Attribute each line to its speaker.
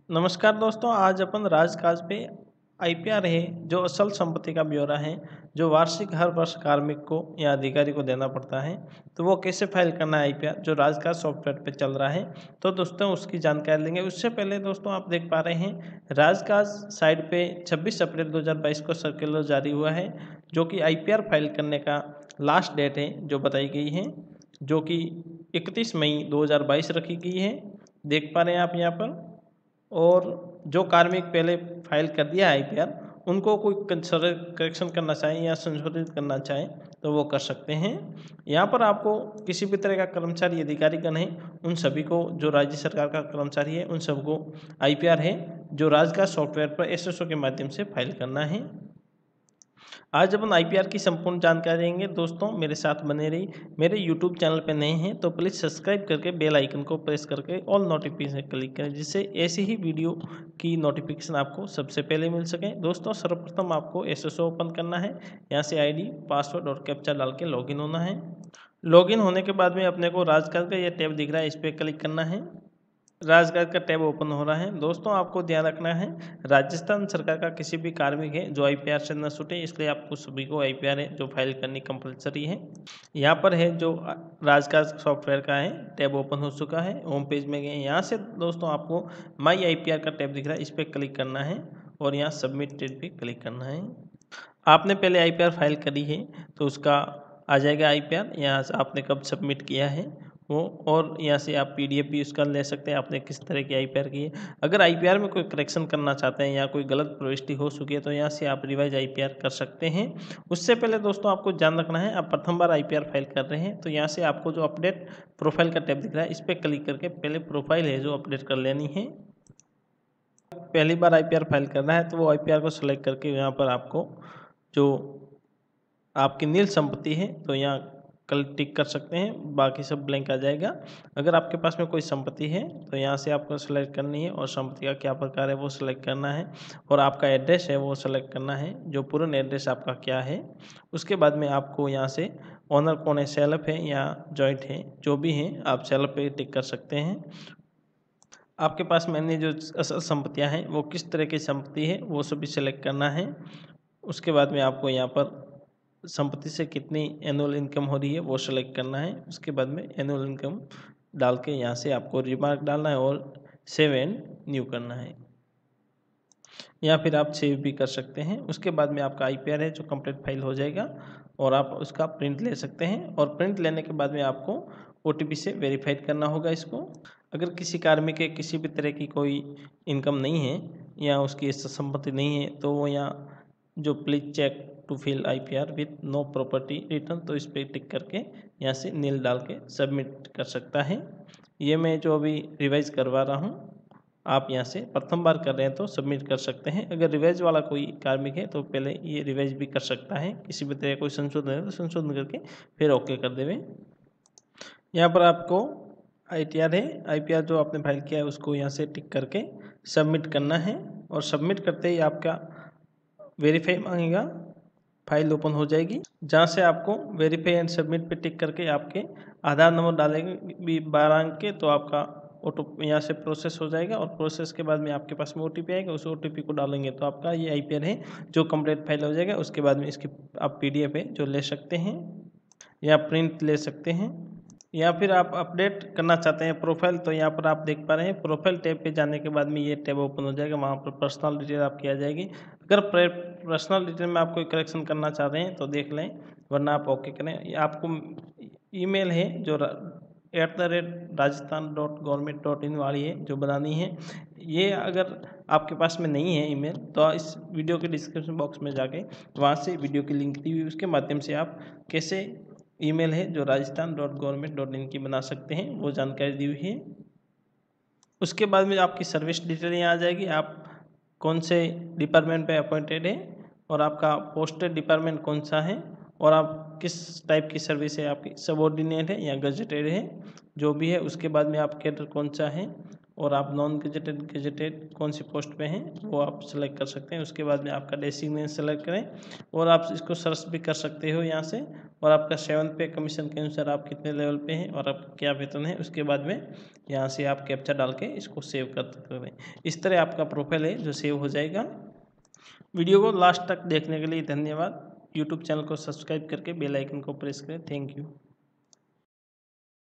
Speaker 1: नमस्कार दोस्तों, आज अपन राजकाज पे आईपीआर है जो असल संपत्ति का ब्यौरा है जो वार्षिक हर वर्ष कार्मिक को या अधिकारी को देना पड़ता है। तो वो कैसे फाइल करना है आईपीआर जो राजकाज सॉफ्टवेयर पे चल रहा है, तो दोस्तों उसकी जानकारी लेंगे। उससे पहले दोस्तों आप देख पा रहे हैं राजकाज साइट पे 26 अप्रैल 2022 को सर्कुलर जारी हुआ है जो कि आईपीआर फाइल करने का लास्ट डेट है जो बताई गई है, जो कि 31 मई 2022 रखी गई है। देख पा रहे हैं आप यहाँ पर। और जो कार्मिक पहले फाइल कर दिया है आईपीआर, उनको कोई करेक्शन करना चाहें या संशोधित करना चाहें तो वो कर सकते हैं। यहाँ पर आपको किसी भी तरह का कर्मचारी अधिकारीगण है उन सभी को, जो राज्य सरकार का कर्मचारी है उन सबको आईपीआर है जो राजकाज सॉफ्टवेयर पर एसएसओ के माध्यम से फाइल करना है। आज अपन आईपीआर की संपूर्ण जानकारी देंगे। दोस्तों मेरे साथ बने रही। मेरे यूट्यूब चैनल पर नए हैं तो प्लीज़ सब्सक्राइब करके बेल आइकन को प्रेस करके ऑल नोटिफिकेशन क्लिक करें, जिससे ऐसी ही वीडियो की नोटिफिकेशन आपको सबसे पहले मिल सके। दोस्तों सर्वप्रथम आपको एसएसओ ओपन करना है। यहाँ से आईडी, पासवर्ड और कैप्चा डाल के लॉगिन होना है। लॉगिन होने के बाद में अपने को राजकाज का ये टैब दिख रहा है, इस पर क्लिक करना है। राजकाज का टैब ओपन हो रहा है। दोस्तों आपको ध्यान रखना है, राजस्थान सरकार का किसी भी कार्मिक है जो आईपीआर से न छूटे, इसलिए आपको सभी को आईपीआर है जो फाइल करनी कंपलसरी है। यहाँ पर है जो राजकाज सॉफ्टवेयर का है टैब ओपन हो चुका है। होम पेज में गए, यहाँ से दोस्तों आपको माई आईपीआर का टैब दिख रहा है, इस पर क्लिक करना है और यहाँ सबमिटेड पे क्लिक करना है। आपने पहले आईपीआर फाइल करी है तो उसका आ जाएगा आईपीआर, यहाँ से आपने कब सबमिट किया है वो, और यहाँ से आप पीडीएफ भी उसका ले सकते हैं आपने किस तरह की आईपीआर की है। अगर आईपीआर में कोई करेक्शन करना चाहते हैं या कोई गलत प्रविष्टि हो चुकी है तो यहाँ से आप रिवाइज आईपीआर कर सकते हैं। उससे पहले दोस्तों आपको ध्यान रखना है, आप प्रथम बार आईपीआर फाइल कर रहे हैं तो यहाँ से आपको जो अपडेट प्रोफाइल का टैब दिख रहा है, इस पर क्लिक करके पहले प्रोफाइल है जो अपडेट कर लेनी है। पहली बार आईपीआर फाइल करना है तो वो आईपीआर को सिलेक्ट करके यहाँ पर आपको जो आपकी नील संपत्ति है तो यहाँ कल टिक कर सकते हैं, बाकी सब ब्लैंक आ जाएगा। अगर आपके पास में कोई संपत्ति है तो यहाँ से आपको सेलेक्ट करनी है और संपत्ति का क्या प्रकार है वो सिलेक्ट करना है, और आपका एड्रेस है वो सेलेक्ट करना है, जो पूर्ण एड्रेस आपका क्या है। उसके बाद में आपको यहाँ से ओनर कौन है, सेल्फ है या जॉइंट है, जो भी है आप सेल्फ पे टिक कर सकते हैं। आपके पास में अन्य जो असल संपत्तियाँ हैं वो किस तरह की संपत्ति है वो सभी सेलेक्ट करना है। उसके बाद में आपको यहाँ पर संपत्ति से कितनी एनुअल इनकम हो रही है वो सेलेक्ट करना है। उसके बाद में एनुअल इनकम डाल के यहाँ से आपको रिमार्क डालना है और सेव एंड न्यू करना है, या फिर आप सेव भी कर सकते हैं। उसके बाद में आपका आईपीआर है जो कंप्लीट फाइल हो जाएगा और आप उसका प्रिंट ले सकते हैं, और प्रिंट लेने के बाद में आपको ओटीपी से वेरीफाइड करना होगा इसको। अगर किसी कार्मिक के किसी भी तरह की कोई इनकम नहीं है या उसकी संपत्ति नहीं है तो वो यहाँ जो please check to fill IPR with no property return, तो इस पर टिक करके यहाँ से नील डाल के सबमिट कर सकता है। ये मैं जो अभी रिवाइज करवा रहा हूँ, आप यहाँ से प्रथम बार कर रहे हैं तो सबमिट कर सकते हैं। अगर रिवाइज वाला कोई कार्मिक है तो पहले ये रिवाइज भी कर सकता है, किसी भी तरह कोई संशोधन है तो संशोधन करके फिर ओके कर देवे। यहाँ पर आपको आईटीआर है, आईपीआर जो आपने फाइल किया है उसको यहाँ से टिक करके सबमिट करना है, और सबमिट करते ही आपका वेरीफाई मांगेगा, फाइल ओपन हो जाएगी, जहाँ से आपको वेरीफाई एंड सबमिट पे टिक करके आपके आधार नंबर डालेंगे भी 12 अंक के, तो आपका ऑटो यहाँ से प्रोसेस हो जाएगा, और प्रोसेस के बाद में आपके पास में ओटीपी आएगा, उस ओटीपी को डालेंगे तो आपका ये आईपीआर है जो कंप्लीट फाइल हो जाएगा। उसके बाद में इसकी आप पीडीएफ है जो ले सकते हैं या प्रिंट ले सकते हैं, या फिर आप अपडेट करना चाहते हैं प्रोफाइल तो यहाँ पर आप देख पा रहे हैं प्रोफाइल टैब पे जाने के बाद में ये टैब ओपन हो जाएगा, वहाँ पर पर्सनल डिटेल आपकी आ जाएगी। अगर पर्सनल डिटेल में आप कोई करेक्शन करना चाह रहे हैं तो देख लें, वरना आप ओके करें। आपको ईमेल है जो @rajasthan.government.in वाली है जो बनानी है। ये अगर आपके पास में नहीं है ईमेल तो इस वीडियो के डिस्क्रिप्शन बॉक्स में जाके वहाँ से वीडियो की लिंक दी हुई, उसके माध्यम से आप कैसे ईमेल है जो rajasthan.government.in की बना सकते हैं वो जानकारी दी हुई है। उसके बाद में आपकी सर्विस डिटेल यहाँ आ जाएगी, आप कौन से डिपार्टमेंट पे अपॉइंटेड है और आपका पोस्टेड डिपार्टमेंट कौन सा है, और आप किस टाइप की सर्विस है, आपकी सबऑर्डिनेट है या गजेटेड है, जो भी है। उसके बाद में आप कैडर कौन सा है और आप नॉन गजेटेड गजेटेड कौन सी पोस्ट पे हैं वो आप सेलेक्ट कर सकते हैं। उसके बाद में आपका डेसिग्नेशन सेलेक्ट करें और आप इसको सर्च भी कर सकते हो यहाँ से, और आपका 7th पे कमीशन के अनुसार आप कितने लेवल पे हैं और आपका क्या वेतन है, उसके बाद में यहाँ से आप कैप्चा डाल के इसको सेव कर सकते हैं। इस तरह आपका प्रोफाइल है जो सेव हो जाएगा। वीडियो को लास्ट तक देखने के लिए धन्यवाद। यूट्यूब चैनल को सब्सक्राइब करके बेल आइकन को प्रेस करें। Thank you.